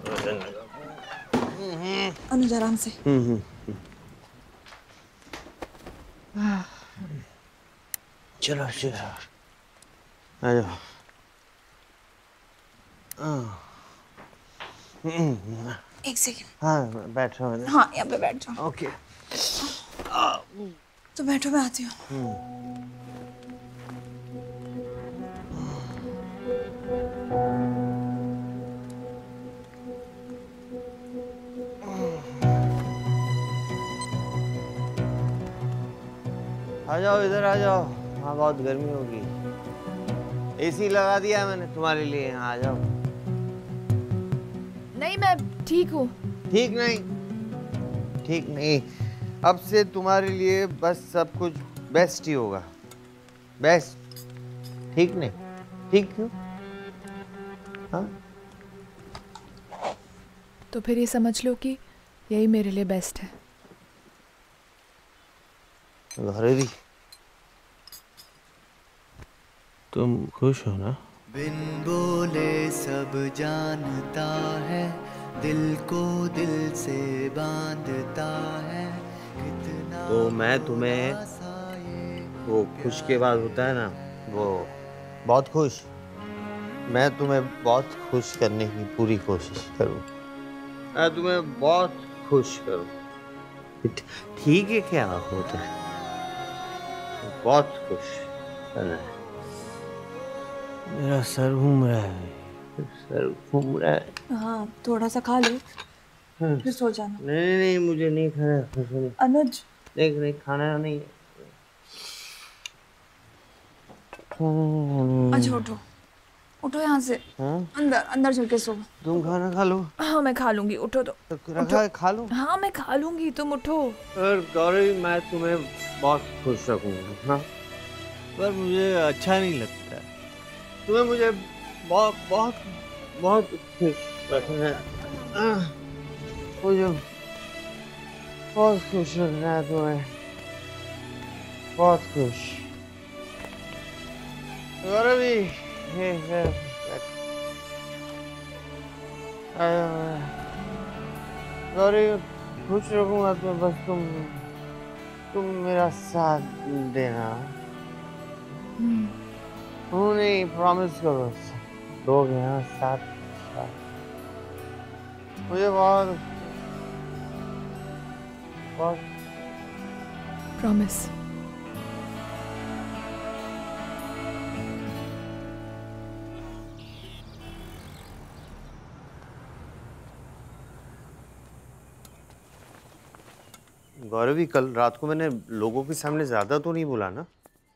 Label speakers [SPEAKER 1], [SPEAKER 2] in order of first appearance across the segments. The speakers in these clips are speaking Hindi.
[SPEAKER 1] अनुज आराम से।
[SPEAKER 2] चलो चलो आ जाओ।
[SPEAKER 1] एक सेकंड।
[SPEAKER 2] हाँ बैठ रहा हूँ।
[SPEAKER 1] हाँ यहाँ पे बैठ जाओ।
[SPEAKER 2] ओके।
[SPEAKER 1] तो बैठो, मैं आती हूँ।
[SPEAKER 2] आ जाओ इधर आ जाओ। हाँ बहुत गर्मी होगी। एसी लगा दिया है मैंने तुम्हारे लिए। हाँ आ जाओ।
[SPEAKER 1] नहीं मैं ठीक हूँ।
[SPEAKER 2] ठीक नहीं, ठीक नहीं। अब से तुम्हारे लिए बस सब कुछ बेस्ट ही होगा। बेस्ट। ठीक नहीं? ठीक क्यों? हाँ?
[SPEAKER 1] तो फिर ये समझ लो कि यही मेरे लिए बेस्ट है।
[SPEAKER 2] गौरवी, तुम खुश हो ना?
[SPEAKER 3] बिन बोले सब जानता है, दिल को दिल से बांधता है कितना।
[SPEAKER 2] तो मैं तुम्हें वो खुश के बाद होता है ना, वो बहुत खुश, मैं तुम्हें बहुत खुश करने की पूरी कोशिश करूँ। मैं तुम्हें बहुत खुश करूँ। ठीक है क्या होता है? बहुत खुश करना है। मेरा सर घूम रहा है, सर घूम रहा है।
[SPEAKER 1] हाँ थोड़ा सा खा लो फिर सो जाना।
[SPEAKER 2] नहीं नहीं मुझे नहीं खाना।
[SPEAKER 1] अनुज
[SPEAKER 2] नहीं खाना नहीं।
[SPEAKER 1] अच्छा उठो, उठो यहाँ से।
[SPEAKER 2] हाँ?
[SPEAKER 1] अंदर अंदर चल के सो।
[SPEAKER 2] तुम खाना खा लो।
[SPEAKER 1] हाँ मैं खा लूंगी, उठो तो।
[SPEAKER 2] रखा है खा लो।
[SPEAKER 1] हाँ मैं खा लूंगी, तुम उठो।
[SPEAKER 2] पर गौरी मैं तुम्हें बहुत खुश रखूंगा। हाँ पर मुझे अच्छा नहीं लगता। तुम्हें मुझे बहुत बहुत बहुत खुश रखना है। मुझे बहुत खुश रखना है तुम्हें, बहुत खुश। गौरवी गौरी खुश रखूंगा तुम्हें, बस तुम मेरा साथ देना। नहीं प्रॉमिस करो, दोगे हाँ साथ। मुझे बहुत बहुत
[SPEAKER 1] प्रॉमिस।
[SPEAKER 2] गौरवी कल रात को मैंने लोगों के सामने ज्यादा तो नहीं बोला ना?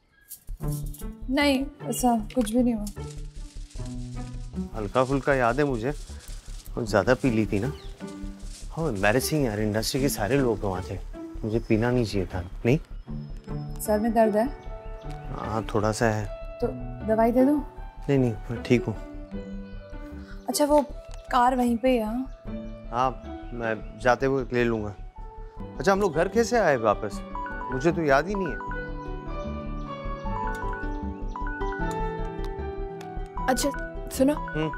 [SPEAKER 1] नहीं ऐसा कुछ भी नहीं हुआ।
[SPEAKER 2] हल्का फुल्का याद है मुझे, और ज्यादा पी ली थी ना। हाउ एम्बैरेसिंग यार, इंडस्ट्री के सारे लोग वहाँ थे, मुझे पीना नहीं चाहिए था। नहीं
[SPEAKER 1] सर में दर्द है?
[SPEAKER 2] हाँ थोड़ा सा है।
[SPEAKER 1] तो दवाई दे दूं?
[SPEAKER 2] नहीं नहीं मैं ठीक हूँ।
[SPEAKER 1] अच्छा वो कार वहीं पे है?
[SPEAKER 2] हाँ मैं जाते हुए ले लूंगा। अच्छा हम लोग घर कैसे आए वापस? मुझे तो याद ही नहीं है।
[SPEAKER 1] अच्छा सुनो,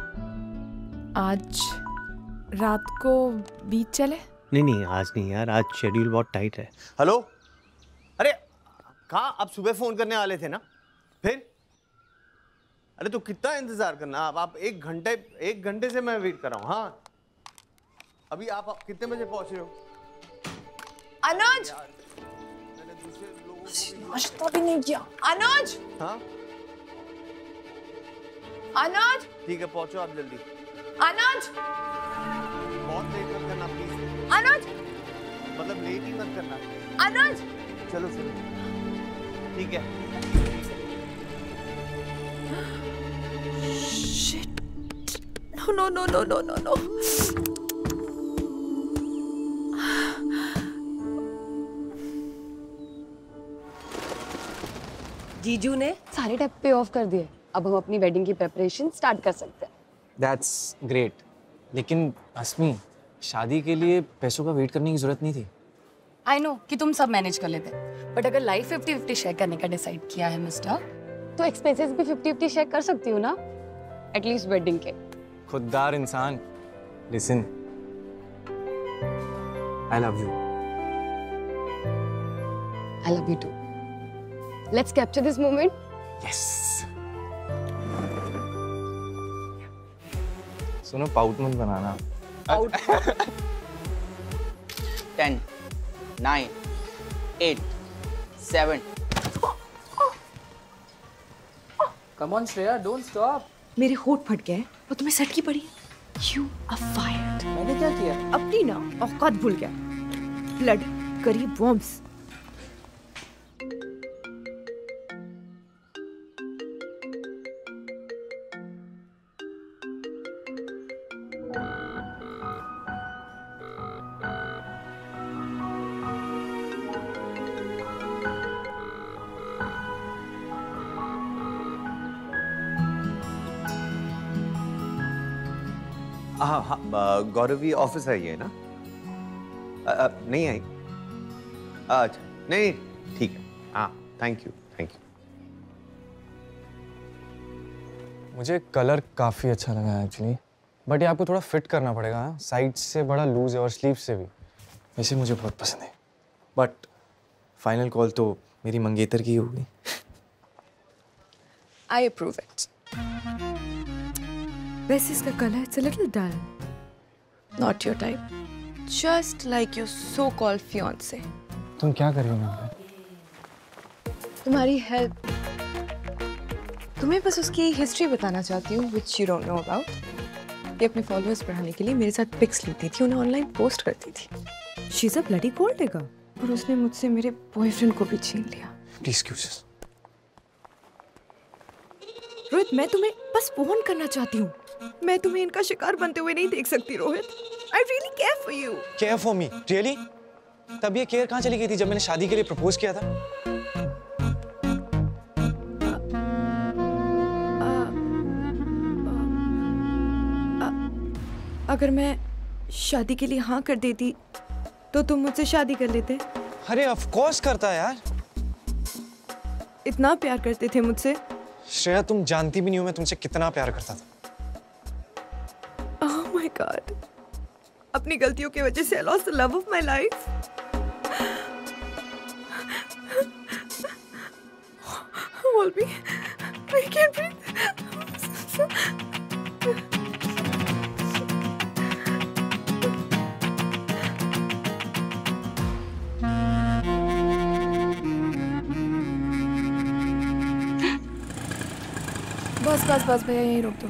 [SPEAKER 1] आज रात को बीच चले?
[SPEAKER 2] नहीं नहीं आज नहीं यार, आज शेड्यूल बहुत टाइट है। हेलो, अरे कहाँ? आप सुबह फोन करने वाले थे ना? फिर अरे तो कितना इंतजार करना? आप एक घंटे से मैं वेट कर रहा हूँ। हाँ अभी आप कितने बजे पहुंच रहे हो?
[SPEAKER 1] अनुज
[SPEAKER 2] मैंने दूसरे लोगों को
[SPEAKER 1] नाश्ता भी नहीं किया। अनुज!
[SPEAKER 2] हाँ
[SPEAKER 1] अनुज!
[SPEAKER 2] ठीक है पहुंचो आप जल्दी।
[SPEAKER 1] अनुज!
[SPEAKER 2] बहुत लेट मत करना प्लीज।
[SPEAKER 1] अनुज!
[SPEAKER 2] मतलब लेट ही मत करना।
[SPEAKER 1] अनुज!
[SPEAKER 2] चलो चलो ठीक है।
[SPEAKER 1] Shit. No.
[SPEAKER 4] जीजू ने सारे टैप पे ऑफ कर दिए। अब हम अपनी वेडिंग की प्रेपरेशन स्टार्ट कर सकते हैं।
[SPEAKER 5] That's great. लेकिन अस्मी, शादी के लिए पैसों का वेट करने की जरूरत नहीं थी।
[SPEAKER 4] आई नो कि तुम सब मैनेज कर लेते, बट अगर लाइफ 50-50 शेयर करने का डिसाइड किया है मिस्टर, तो एक्सपेंसेस भी 50-50 शेयर कर सकती हूँ ना, एटलीस्ट वेडिंग के।
[SPEAKER 5] खुददार इंसान, Listen, I love you.
[SPEAKER 4] I love you too. Let's capture this moment.
[SPEAKER 5] Yes. सुनो, पाउट मत बनाना.
[SPEAKER 6] 10, 9, 8, 7.
[SPEAKER 7] Come on, Shreya, don't stop.
[SPEAKER 8] मेरे होठ फट गए और तुम्हें सटकी पड़ी. You are fired.
[SPEAKER 7] मैंने क्या किया?
[SPEAKER 8] अपनी ना औकात भूल गया. Blood, curry, worms.
[SPEAKER 2] हाँ, गौरवी ऑफिस है ये ना? नहीं आई? अच्छा, नहीं, ठीक है. हाँ, थैंक यू.
[SPEAKER 5] मुझे कलर काफ़ी अच्छा लगा है एक्चुअली, बट ये आपको थोड़ा फिट करना पड़ेगा. साइड से बड़ा लूज है और स्लीव से भी. वैसे मुझे बहुत पसंद है, बट फाइनल कॉल तो मेरी मंगेतर की होगी.
[SPEAKER 4] I approve it.
[SPEAKER 8] वैसे इसका colour it's a little dull.
[SPEAKER 4] Not your type. Just like your so-called fiancé.
[SPEAKER 5] तुम क्या कर रही हो यहाँ पे?
[SPEAKER 4] तुम्हारी हेल्प. तुम्हें बस उसकी हिस्ट्री बताना चाहती हूँ, which you don't know about. ये अपने फॉलोअर्स बढ़ाने के लिए मेरे साथ पिक्स लेती थी, उन्हें ऑनलाइन पोस्ट करती थी.
[SPEAKER 8] She's a bloody gold digger.
[SPEAKER 4] और उसने मुझसे मेरे बॉयफ्रेंड को भी छीन लिया.
[SPEAKER 5] Please excuse us.
[SPEAKER 8] रोहित, मैं तुम्हें बस फोन करना चाहती हूँ. मैं तुम्हें इनका शिकार बनते हुए नहीं देख सकती Rohit. I really care for you.
[SPEAKER 5] Care for me? Really? तब ये केयर कहाँ चली गई थी जब मैंने शादी के लिए प्रपोज किया था?
[SPEAKER 8] अगर मैं शादी के लिए हाँ कर देती तो तुम मुझसे शादी कर लेते.
[SPEAKER 5] अरे ऑफ कोर्स करता है यार.
[SPEAKER 8] इतना प्यार करते थे मुझसे.
[SPEAKER 5] श्रेया, तुम जानती भी नहीं हो मैं तुमसे कितना प्यार करता था.
[SPEAKER 8] Oh my God. अपनी गलतियों की वजह से I lost the love of my life. Hold me. I can't breathe.
[SPEAKER 1] बस भैया, यहीं रोक दो.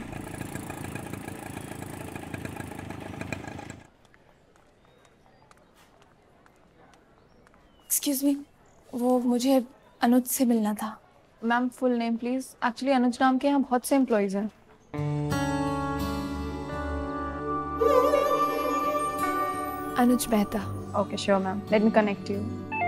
[SPEAKER 1] एक्सक्यूज मी, वो मुझे अनुज से मिलना था.
[SPEAKER 9] Ma'am full name please. Actually Anuj नाम के यहाँ बहुत से एम्प्लॉइज हैं.
[SPEAKER 1] Anuj Mehta.
[SPEAKER 9] Okay sure ma'am, let me connect you.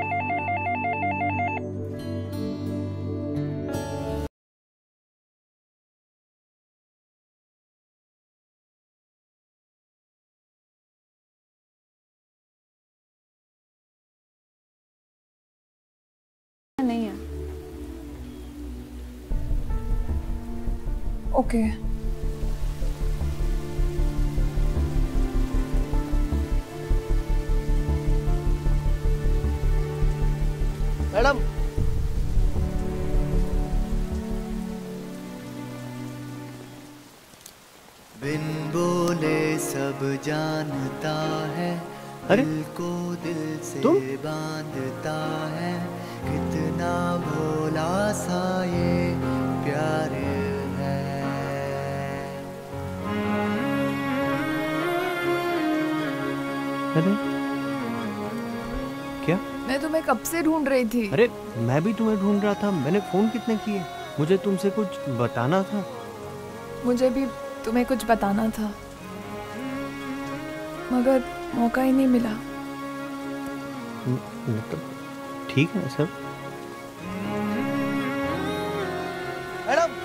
[SPEAKER 9] नहीं है.
[SPEAKER 1] ओके.
[SPEAKER 6] मैडम,
[SPEAKER 3] बिन बोले सब जानता है,
[SPEAKER 2] अरे?
[SPEAKER 3] दिल को दिल से
[SPEAKER 2] तुम?
[SPEAKER 3] बांधता है. कितना भोला सा ये प्यार है.
[SPEAKER 2] अरे क्या?
[SPEAKER 1] मैं तुम्हें कब से ढूंढ रही थी.
[SPEAKER 2] अरे मैं भी तुम्हें ढूंढ रहा था. मैंने फोन कितने किए. मुझे तुमसे कुछ बताना था.
[SPEAKER 1] मुझे भी तुम्हें कुछ बताना था, मगर मौका ही नहीं मिला.
[SPEAKER 2] ठीक है सर.
[SPEAKER 6] मैडम,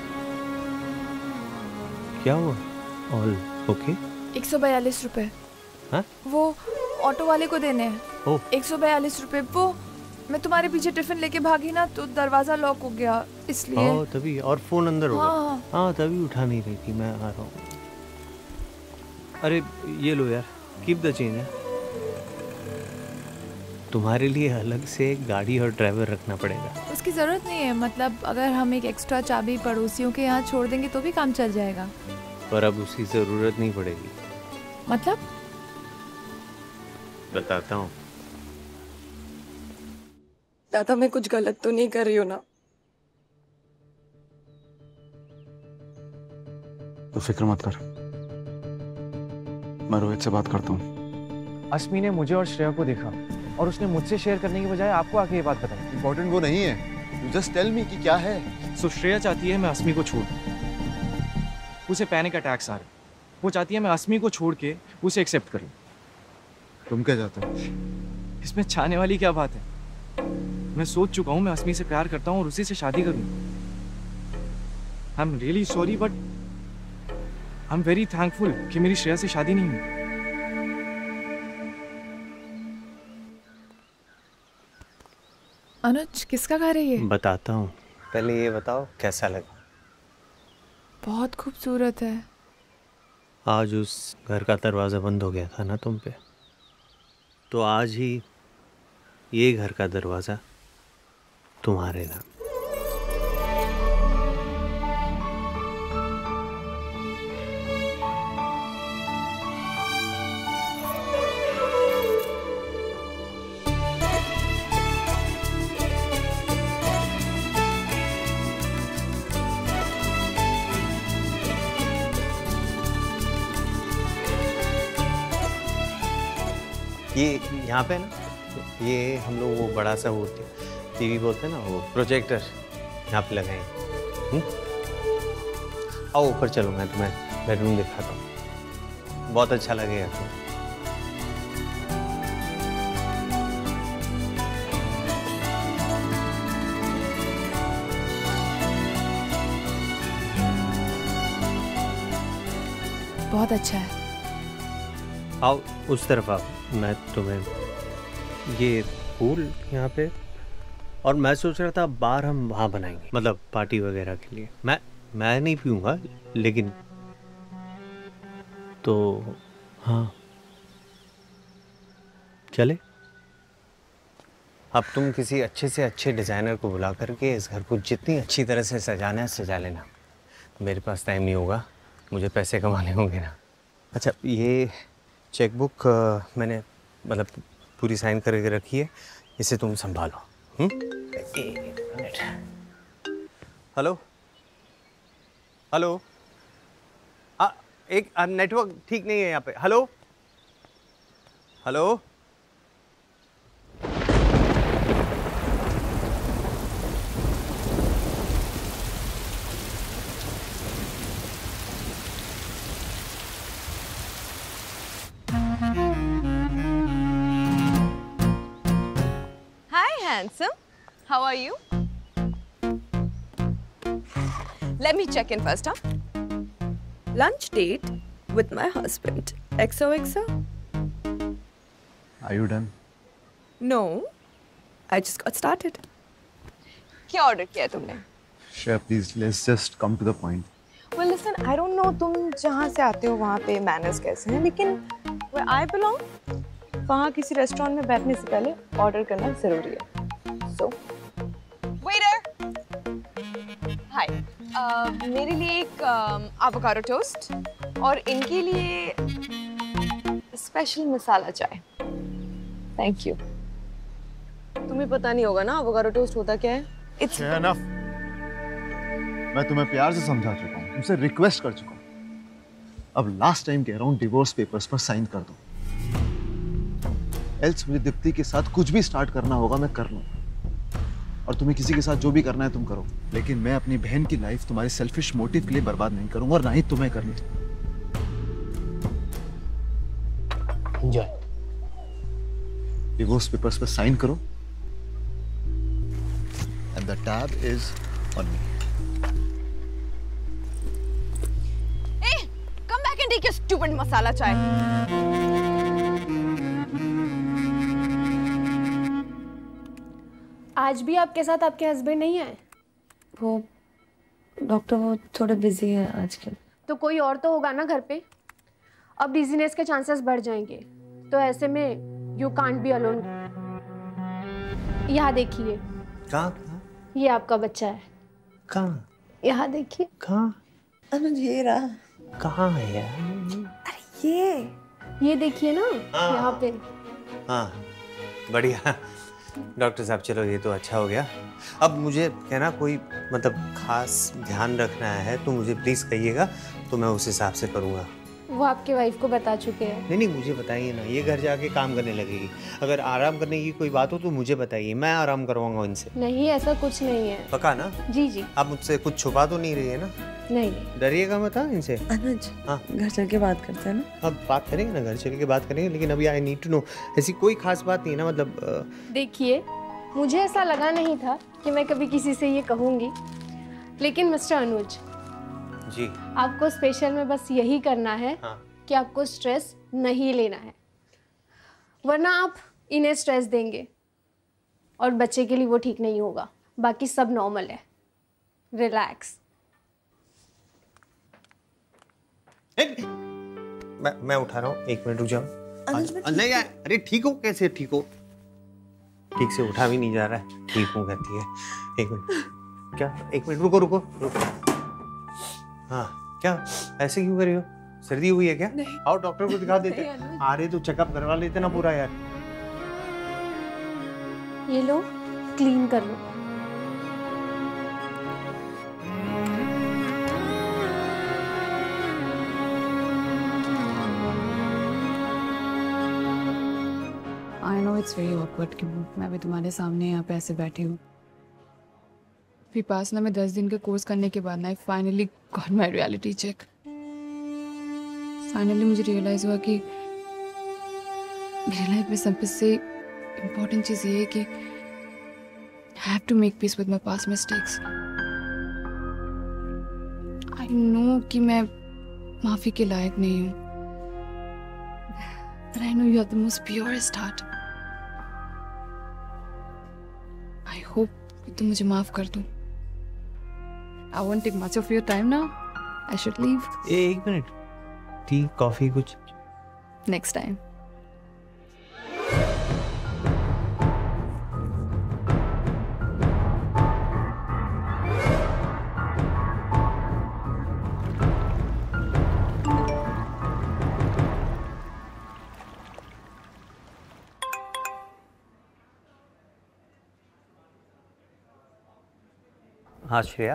[SPEAKER 2] क्या हुआ? All okay?
[SPEAKER 1] 142 रुपए.
[SPEAKER 2] हाँ?
[SPEAKER 1] वो ऑटो वाले को देने हैं.
[SPEAKER 2] ओह.
[SPEAKER 1] 142 रुपए. वो मैं तुम्हारे पीछे टिफिन लेके भागी ना, तो दरवाजा लॉक हो गया, इसलिए.
[SPEAKER 2] ओह, तभी. और फोन अंदर होगा.
[SPEAKER 1] हाँ.
[SPEAKER 2] हाँ, तभी उठा नहीं रही थी. मैं आ रहा हूँ. अरे ये लो यार, कीप द चेंज है। तुम्हारे लिए अलग से एक गाड़ी और ड्राइवर रखना पड़ेगा।
[SPEAKER 1] उसकी ज़रूरत नहीं है, मतलब अगर हम एक एक्स्ट्रा चाबी पड़ोसियों के यहाँ छोड़ देंगे तो भी काम चल जाएगा।
[SPEAKER 2] पर अब उसकी ज़रूरत नहीं पड़ेगी।
[SPEAKER 1] मतलब?
[SPEAKER 2] बताता हूँ।
[SPEAKER 4] दादा मैं कुछ गलत तो नहीं कर रही हूँ ना?
[SPEAKER 5] तो फिक्र मत कर, मैं रोहित से बात करता हूँ। अस्मी ने मुझे और श्रेया को देखा और उसने मुझसे शेयर करने की बजाय आपको आके ये बात बताई।
[SPEAKER 10] इम्पोर्टेंट वो नहीं है, यू जस्ट टेल मी कि क्या है।
[SPEAKER 5] सो श्रेया चाहती है मैं अस्मी को छोड़ दूं। उसे पैनिक अटैक्स आ रहे, वो चाहती है मैं अस्मी को छोड़ के उसे एक्सेप्ट करूं।
[SPEAKER 10] तुम क्या चाहते हो?
[SPEAKER 5] इसमें चाहने वाली क्या बात है? मैं सोच चुका हूं मैं अस्मी से प्यार करता हूं और उसी से शादी करूं। I am really sorry but I am very thankful कि मेरी श्रेया से शादी नहीं हुई।
[SPEAKER 1] अनुज किसका घर है ये?
[SPEAKER 2] बताता हूँ, पहले ये बताओ कैसा लगा?
[SPEAKER 1] बहुत खूबसूरत है।
[SPEAKER 2] आज उस घर का दरवाज़ा बंद हो गया था ना तुम पे, तो आज ही ये घर का दरवाज़ा तुम्हारे नाम। ये यहाँ पे ना, ये हम लोग वो बड़ा सा वो टीवी बोलते हैं ना, वो प्रोजेक्टर यहाँ पे लगाएंगे। आओ ऊपर चलो, मैं तुम्हें बेडरूम दिखाता हूँ, बहुत अच्छा लगेगा तुम्हें।
[SPEAKER 1] बहुत अच्छा है।
[SPEAKER 2] आओ उस तरफ आओ, मैं तुम्हें ये पूल यहाँ पे, और मैं सोच रहा था बार हम वहाँ बनाएंगे, मतलब पार्टी वगैरह के लिए। मैं नहीं पीऊँगा लेकिन, तो हाँ चले। अब तुम किसी अच्छे से अच्छे डिज़ाइनर को बुला करके इस घर को जितनी अच्छी तरह से सजाना है सजा लेना। मेरे पास टाइम नहीं होगा, मुझे पैसे कमाने होंगे ना। अच्छा ये चेकबुक मैंने मतलब पूरी साइन करके रखी है, इसे तुम संभालो। एक मिनट। हेलो हेलो, एक नेटवर्क ठीक नहीं है यहाँ पे। Hello hello,
[SPEAKER 4] Handsome, how are you? Let me check in first, huh? Lunch date with my husband. XOXO?
[SPEAKER 10] Are you done?
[SPEAKER 4] No, I just got started. क्या order किया तुमने?
[SPEAKER 10] Shreya, please, let's just come to the point.
[SPEAKER 4] Well, listen, I don't know तुम जहाँ से आते हो वहाँ पे manners कैसे हैं, लेकिन where I belong, वहाँ किसी रेस्टोरेंट में बैठने से पहले ऑर्डर करना जरूरी है। So, waiter, hi, मेरे लिए एक avocado toast और इनके लिए स्पेशल मसाला चाय। Thank you. तुम्हें पता नहीं होगा ना avocado toast होता क्या है? It's
[SPEAKER 10] enough. मैं तुम्हें प्यार से समझा चुका हूँ, तुमसे रिक्वेस्ट कर चुका हूँ। अब लास्ट टाइम कह रहा हूँ, डिवोर्स पेपर्स पर साइन कर दो। एल्स मुझे दीप्ति के साथ कुछ भी स्टार्ट करना होगा मैं कर लूँ, और तुम्हें किसी के साथ जो भी करना है तुम करो, लेकिन मैं अपनी बहन की लाइफ तुम्हारे सेल्फिश मोटिव के लिए बर्बाद नहीं करूंगा, और ना ही तुम्हें करनी।
[SPEAKER 6] एंजॉय।
[SPEAKER 10] डिवोर्स पेपर्स पर साइन करो, and the tab is on me.
[SPEAKER 4] Hey, come back and take your stupid masala chai.
[SPEAKER 11] आज भी आपके साथ आपके हस्बैंड नहीं आए?
[SPEAKER 9] वो डॉक्टर वो थोड़े बिजी है आजकल।
[SPEAKER 11] तो कोई और तो होगा ना घर पे? अब डिजीनेस के चांसेस बढ़ जाएंगे, तो ऐसे में यू कांट बी अलोन। यहाँ देखिए,
[SPEAKER 2] कहाँ?
[SPEAKER 11] ये आपका बच्चा है।
[SPEAKER 2] कहाँ?
[SPEAKER 11] यहाँ देखिए।
[SPEAKER 2] कहाँ?
[SPEAKER 4] अनुज ये रहा।
[SPEAKER 2] कहाँ है यार?
[SPEAKER 11] ये देखिए ना, यहाँ पे।
[SPEAKER 2] हाँ, बढ़िया। डॉक्टर साहब चलो ये तो अच्छा हो गया। अब मुझे कहना कोई मतलब खास ध्यान रखना है तो मुझे प्लीज कहिएगा, तो मैं उस हिसाब से करूँगा।
[SPEAKER 11] वो आपके वाइफ को बता चुके हैं।
[SPEAKER 2] नहीं, मुझे बताइए ना, ये घर जाके काम करने लगेगी। अगर आराम करने की कोई बात हो तो मुझे बताइए, मैं आराम करवाऊंगा इनसे।
[SPEAKER 11] नहीं, ऐसा कुछ नहीं है।
[SPEAKER 2] पक्का ना?
[SPEAKER 11] जी।
[SPEAKER 2] आप मुझसे कुछ छुपा तो नहीं रही है ना?
[SPEAKER 11] नहीं।
[SPEAKER 2] डरिएगा मत इनसे।
[SPEAKER 4] अनुज,
[SPEAKER 2] हाँ,
[SPEAKER 4] घर चल के बात करते हैं ना?
[SPEAKER 2] अब बात करेंगे ना, घर चल के बात करेंगे, लेकिन अभी आई नीड टू नो, ऐसी कोई खास बात नहीं है ना? मतलब
[SPEAKER 11] देखिए, मुझे ऐसा लगा नहीं था कि मैं कभी किसी से ये कहूँगी, लेकिन मिस्टर अनुज
[SPEAKER 2] जी,
[SPEAKER 11] आपको स्पेशल में बस यही करना है। हाँ। कि आपको स्ट्रेस नहीं लेना है, वरना आप इन्हें स्ट्रेस देंगे और बच्चे के लिए वो ठीक नहीं होगा। बाकी सब नॉर्मल है, रिलैक्स।
[SPEAKER 2] मैं उठा रहा हूँ, 1 मिनट रुक जाओ। नहीं यार, अरे ठीक हो? कैसे ठीक हो? ठीक से उठा भी नहीं जा रहा है। ठीक हूँ कहती है। 1 मिनट, क्या? 1 मिनट रुको। हाँ, क्या ऐसे क्यों कर रही हो? सर्दी हुई है क्या? आओ डॉक्टर को दिखा देते। आ रहे तो चेकअप करवा लेते ना पूरा यार।
[SPEAKER 11] ये लो, क्लीन कर लो।
[SPEAKER 9] I know it's very awkward कि मैं भी तुम्हारे सामने यहाँ पे ऐसे बैठी हूँ। विपासना में 10 दिन के कोर्स करने के बाद ना I finally got my reality check. Finally मुझे रियलाइज हुआ कि मेरी लाइफ में सबसे इम्पोर्टेंट चीज़ ये है कि I have to make peace with my past mistakes. I know कि मैं माफ़ी के लायक नहीं हूँ, but I know you have the most purest heart. I hope कि तुम मुझे माफ कर दो। I won't take much of your time now. I should leave.
[SPEAKER 2] 1 मिनट, टी कॉफी कुछ?
[SPEAKER 9] Next time.
[SPEAKER 2] हाँ श्रेया,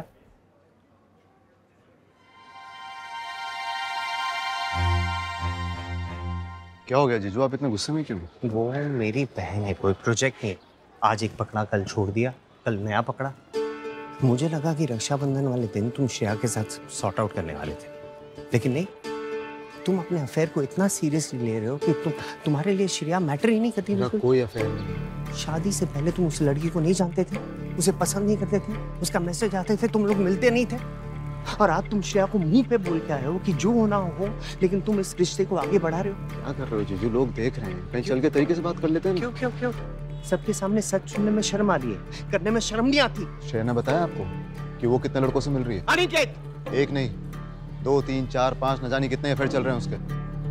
[SPEAKER 10] क्या हो गया जीजू, आप इतने गुस्से में क्यों?
[SPEAKER 2] वो मेरी बहन है, कोई प्रोजेक्ट नहीं। आज एक पकड़ा, कल छोड़ दिया, कल नया पकड़ा। मुझे लगा कि रक्षाबंधन वाले दिन तुम श्रेया के साथ सॉर्ट आउट करने वाले थे, लेकिन नहीं। तुम अपने अफेयर को इतना सीरियसली ले रहे हो कि तुम्हारे लिए श्रेया मैटर ही नहीं करती।
[SPEAKER 10] कोई अफेयर नहीं।
[SPEAKER 2] शादी से पहले तुम उस लड़की को नहीं जानते थे, उसे पसंद नहीं करते थे, उसका मैसेज आते थे, तुम लोग मिलते नहीं थे, और आज तुम श्रेया को मुंह पे बोल के आए हो कि जो होना हो, लेकिन तुम इस रिश्ते को आगे बढ़ा रहे हो।
[SPEAKER 10] क्या कर रहे हो जीजू, लोग देख रहे हैं, कहीं चल के तरीके से बात कर लेते हैं।
[SPEAKER 2] क्यों? सबके सामने सच सुनने में शर्म आ रही है, करने में शर्म नहीं आती।
[SPEAKER 10] श्रेया ने बताया आपको कि वो कितने लड़कों से मिल रही है?
[SPEAKER 2] अनिकेत!
[SPEAKER 10] 1 नहीं, 2, 3, 4, 5 न जाने कितने अफेयर चल रहे हैं उसके।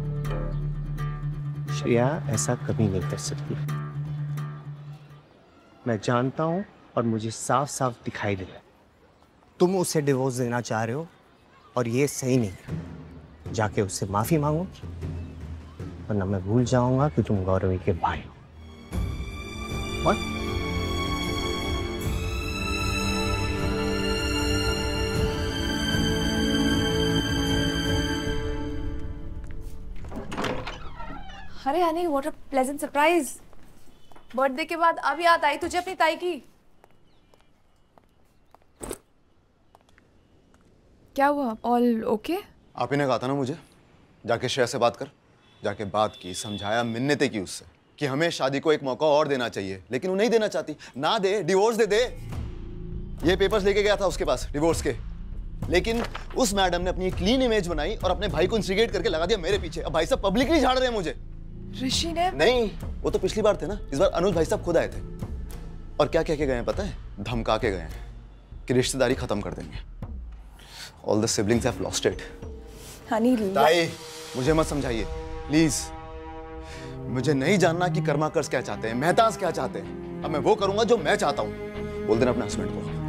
[SPEAKER 2] श्रेया ऐसा कभी नहीं कर सकती। मैं जानता हूं और मुझे साफ साफ दिखाई दे रहा है, तुम उसे डिवोर्स देना चाह रहे हो, और ये सही नहीं है। जाके उससे माफी मांगो, वरना मैं भूल जाऊंगा कि तुम गौरवी के भाई हो। What?
[SPEAKER 1] अरे honey, what a pleasant surprise. Birthday के बाद अब याद आई तुझे अपनी ताई की। क्या हुआ? All okay?
[SPEAKER 10] आप ही ने कहा था ना मुझे जाके श्रेया से बात कर। जाके बात की, समझाया, मिन्नतें की उससे कि हमें शादी को एक मौका और देना चाहिए, लेकिन वो नहीं देना चाहती। ना दे, डिवोर्स दे। ये पेपर्स लेके गया था उसके पास डिवोर्स के, लेकिन उस मैडम ने अपनी क्लीन इमेज बनाई और अपने भाई को इंस्टिगेट करके लगा दिया मेरे पीछे। अब भाई साहब पब्लिकली झाड़ रहे हैं मुझे।
[SPEAKER 1] ऋषि ने? नहीं,
[SPEAKER 10] वो तो पिछली बार थे ना, इस बार अनुज भाई साहब खुद आए थे। और क्या कह के गए हैं पता है? धमका के गए हैं कि रिश्तेदारी खत्म कर देंगे। All the siblings have lost it.
[SPEAKER 1] Honey,
[SPEAKER 10] ताई, मुझे मत समझाइए प्लीज। मुझे नहीं जानना कि कर्माकर्स क्या चाहते हैं, मेहताज क्या चाहते हैं। अब मैं वो करूंगा जो मैं चाहता हूं। बोल देना अपने हस्बैंड को